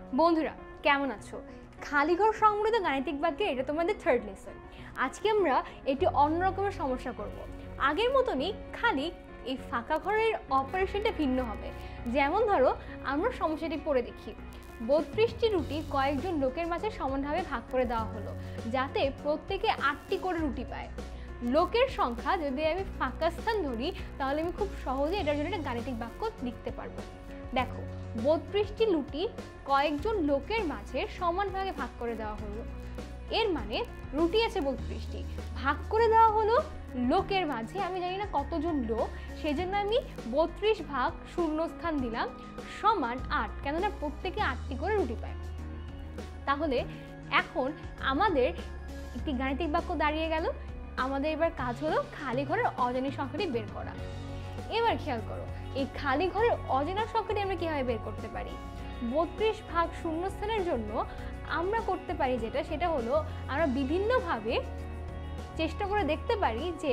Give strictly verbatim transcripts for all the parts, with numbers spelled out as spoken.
বন্ধুরা কেমন আছো? খালি ঘর সংবলিত গাণিতিক বাক্যে এটা তোমাদের থার্ড লেসন। আজকে আমরা একটি অন্য রকমের সমস্যা করব। আগের মতনই খালি এই ফাঁকা ঘরের অপারেশনটা ভিন্ন হবে। যেমন ধরো আমরা সমস্যাটি পড়ে দেখি। বত্রিশটি রুটি কয়েকজন লোকের মাঝে সমানভাবে ভাগ করে দেওয়া হলো, যাতে প্রত্যেকে আটটি করে রুটি পায়। লোকের সংখ্যা যদি আমি ফাঁকা স্থান ধরি, তাহলে আমি খুব সহজে এটার জন্য একটা গাণিতিক বাক্য লিখতে পারবো। দেখো, বত্রিশটি রুটি কয়েকজন লোকের মাঝে সমানভাবে ভাগ করে দেওয়া হলো। এর মানে রুটি আছে বত্রিশটি, ভাগ করে দেওয়া হলো লোকের মাঝে। আমি জানি না কতজন লোক, সেই জন্য আমি বত্রিশ ভাগ শূন্যস্থান দিলাম সমান আট, কেননা প্রত্যেকে আটটি করে রুটি পায়। তাহলে এখন আমাদের একটি গাণিতিক বাক্য দাঁড়িয়ে গেল। আমাদের এবার কাজ হলো খালি ঘরের অজানা সংখ্যাটি বের করা। এবার খেয়াল করো, এই খালি ঘরের অজানা সংখ্যাটি আমরা কিভাবে বের করতে পারি। বত্রিশ ভাগ শূন্যস্থানের জন্য আমরা করতে পারি যেটা, সেটা হলো আমরা বিভিন্নভাবে চেষ্টা করে দেখতে পারি যে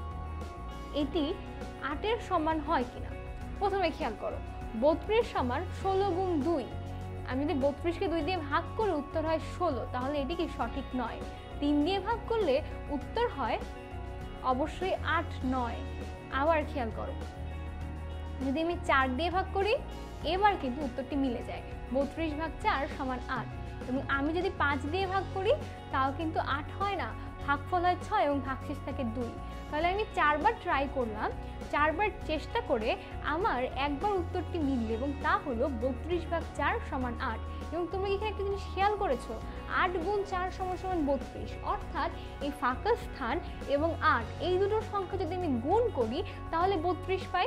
এটি আটের সমান হয় কিনা। প্রথমে খেয়াল করো, বত্রিশ সমান ষোলো গুণ দুই। আমি যদি বত্রিশকে দুই দিয়ে ভাগ করে উত্তর হয় ষোলো, তাহলে এটি কি সঠিক নয়। তিন দিয়ে ভাগ করলে উত্তর হয় অবশ্যই আট নয়। আবার খেয়াল করো, যদি আমি চার দিয়ে ভাগ করি, এবার কিন্তু উত্তরটি মিলে যায়। বত্রিশ ভাগ চার সমান আট। এবং আমি যদি পাঁচ দিয়ে ভাগ করি, তাও কিন্তু আট হয় না, ভাগফল হয় ছয় এবং ভাগশেষ থাকে দুই। তাহলে আমি চারবার ট্রাই করলাম, চারবার চেষ্টা করে আমার একবার উত্তরটি মিলল, এবং তা হলো বত্রিশ ভাগ চার সমান আট। এবং তুমি এখানে একটা জিনিস খেয়াল করেছো, আট গুণ চার সমান সমান বত্রিশ, অর্থাৎ এই ফাঁকা স্থান এবং আট এই দুটো সংখ্যা যদি আমি গুণ করি, তাহলে বত্রিশ পাই।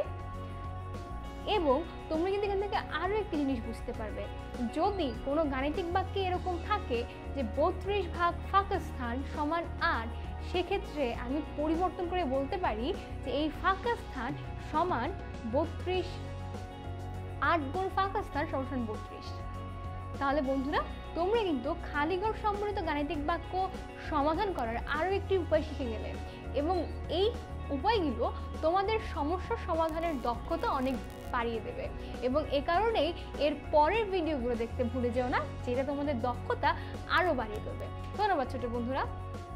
এবং তোমরা কিন্তু এখান থেকে আরও একটি জিনিস বুঝতে পারবে, যদি কোনো গাণিতিক বাক্যে এরকম থাকে যে বত্রিশ ভাগ ফাঁকা স্থান সমান আট, সেক্ষেত্রে আমি পরিবর্তন করে বলতে পারি যে এই ফাঁকা স্থান সমান বত্রিশ, আট গুণ ফাঁকা স্থান সমান বত্রিশ। তাহলে বন্ধুরা, তোমরা কিন্তু খালি ঘর সম্বলিত গাণিতিক বাক্য সমাধান করার আরও একটি উপায় শিখে গেলে, এবং এই উপায়গুলো তোমাদের সমস্যা সমাধানের দক্ষতা অনেক বাড়িয়ে দেবে। এবং এ কারণেই এর পরের ভিডিওগুলো দেখতে ভুলে যেও না, যেটা তোমাদের দক্ষতা আরও বাড়িয়ে দেবে। ধন্যবাদ ছোট বন্ধুরা।